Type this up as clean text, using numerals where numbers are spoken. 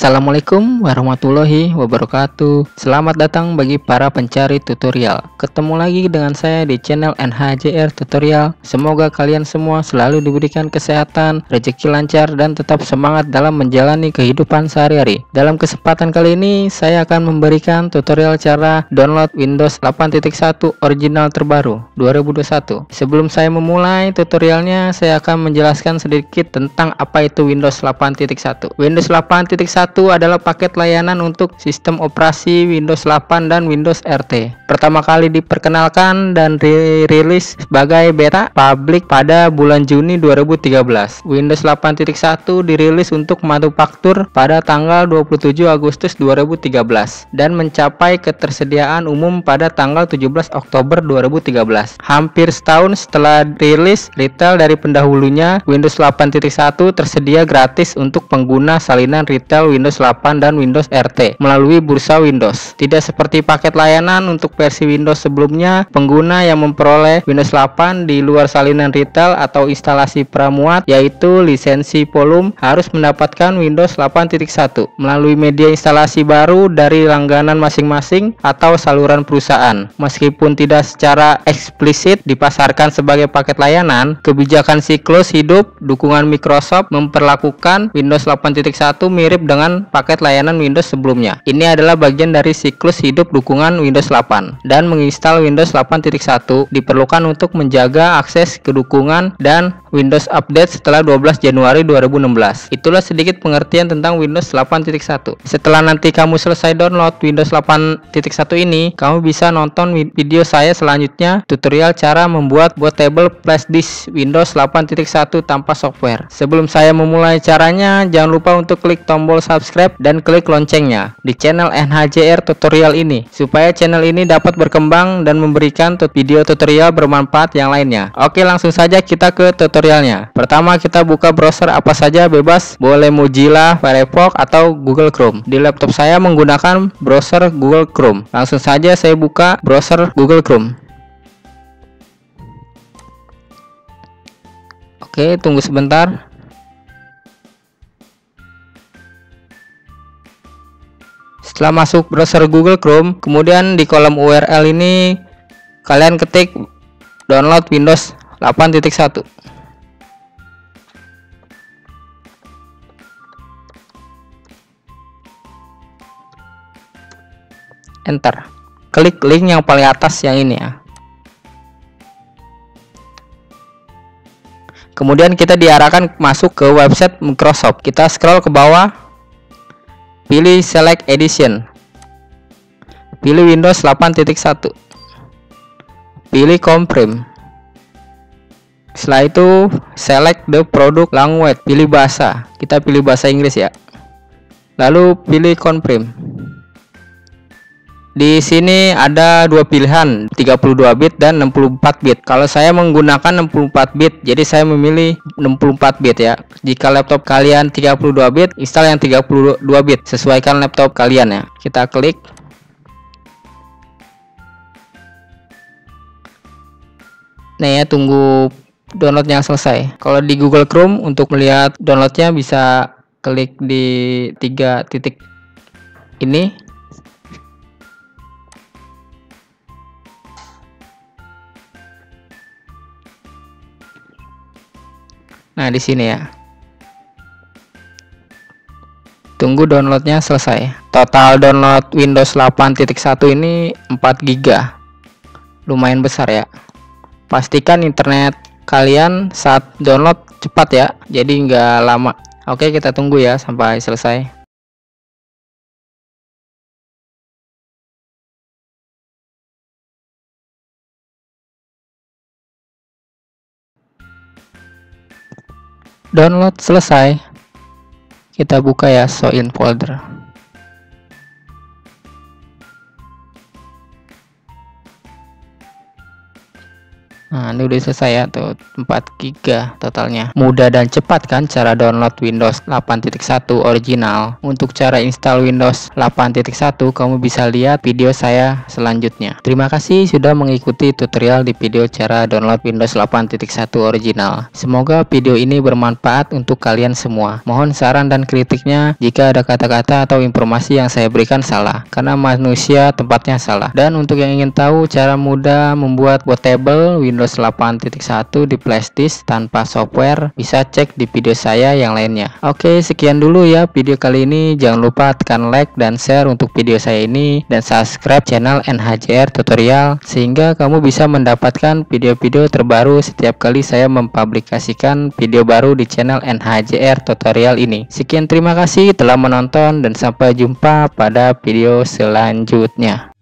Assalamualaikum warahmatullahi wabarakatuh. Selamat datang bagi para pencari tutorial. Ketemu lagi dengan saya di channel NHJR Tutorial. Semoga kalian semua selalu diberikan kesehatan, rezeki lancar, dan tetap semangat dalam menjalani kehidupan sehari-hari. Dalam kesempatan kali ini, saya akan memberikan tutorial cara download Windows 8.1 original terbaru 2021. Sebelum saya memulai tutorialnya, saya akan menjelaskan sedikit tentang apa itu Windows 8.1. Windows 8.1 adalah paket layanan untuk sistem operasi Windows 8 dan Windows RT. Pertama kali diperkenalkan dan dirilis sebagai beta publik pada bulan Juni 2013. Windows 8.1 dirilis untuk manufaktur pada tanggal 27 Agustus 2013 dan mencapai ketersediaan umum pada tanggal 17 Oktober 2013. Hampir setahun setelah rilis retail dari pendahulunya, Windows 8.1 tersedia gratis untuk pengguna salinan retail Windows 8 dan Windows RT melalui bursa Windows. Tidak seperti paket layanan untuk versi Windows sebelumnya, pengguna yang memperoleh Windows 8 di luar salinan retail atau instalasi pramuat, yaitu lisensi volume, harus mendapatkan Windows 8.1 melalui media instalasi baru dari langganan masing-masing atau saluran perusahaan. Meskipun tidak secara eksplisit dipasarkan sebagai paket layanan, kebijakan siklus hidup dukungan Microsoft memperlakukan Windows 8.1 mirip dengan paket layanan Windows sebelumnya. Ini adalah bagian dari siklus hidup dukungan Windows 8, dan menginstal Windows 8.1 diperlukan untuk menjaga akses ke dukungan dan Windows Update setelah 12 Januari 2016. Itulah sedikit pengertian tentang Windows 8.1. Setelah nanti kamu selesai download Windows 8.1 ini, kamu bisa nonton video saya selanjutnya, tutorial cara membuat bootable flash disk Windows 8.1 tanpa software. Sebelum saya memulai caranya, jangan lupa untuk klik tombol subscribe dan klik loncengnya di channel NHJR Tutorial ini, supaya channel ini dapat berkembang dan memberikan video tutorial bermanfaat yang lainnya. Oke, langsung saja kita ke tutorialnya. Pertama, kita buka browser apa saja bebas, boleh Mozilla, Firefox, atau Google Chrome. Di laptop saya menggunakan browser Google Chrome. Langsung saja saya buka browser Google Chrome. Oke, tunggu sebentar. Setelah masuk browser Google Chrome, kemudian di kolom URL ini kalian ketik download Windows 8.1. Enter. Klik link yang paling atas yang ini ya. Kemudian kita diarahkan masuk ke website Microsoft. Kita scroll ke bawah, pilih Select Edition, pilih Windows 8.1, pilih Confirm. Setelah itu select the product language, pilih bahasa. Kita pilih bahasa Inggris ya. Lalu pilih Confirm. Di sini ada dua pilihan, 32 bit dan 64 bit. Kalau saya menggunakan 64 bit, jadi saya memilih 64 bit ya. Jika laptop kalian 32 bit, install yang 32 bit. Sesuaikan laptop kalian ya. Kita klik. Nih ya, tunggu downloadnya selesai. Kalau di Google Chrome, untuk melihat downloadnya bisa klik di 3 titik ini. Nah, di sini ya. Tunggu downloadnya selesai. Total download Windows 8.1 ini 4 GB. Lumayan besar ya. Pastikan internet kalian saat download cepat ya. Jadi nggak lama. Oke, kita tunggu ya sampai selesai. Download selesai. Kita buka ya, show in folder. Nah, ini udah selesai ya tuh, 4 GB totalnya. Mudah dan cepat kan cara download Windows 8.1 original. Untuk cara install Windows 8.1 kamu bisa lihat video saya selanjutnya. Terima kasih sudah mengikuti tutorial di video cara download Windows 8.1 original. Semoga video ini bermanfaat untuk kalian semua. Mohon saran dan kritiknya jika ada kata-kata atau informasi yang saya berikan salah, karena manusia tempatnya salah. Dan untuk yang ingin tahu cara mudah membuat bootable Windows 8.1 di flashdisk tanpa software, bisa cek di video saya yang lainnya. Oke, sekian dulu ya video kali ini. Jangan lupa tekan like dan share untuk video saya ini, dan subscribe channel NHJR Tutorial sehingga kamu bisa mendapatkan video-video terbaru setiap kali saya mempublikasikan video baru di channel NHJR Tutorial ini. Sekian, terima kasih telah menonton dan sampai jumpa pada video selanjutnya.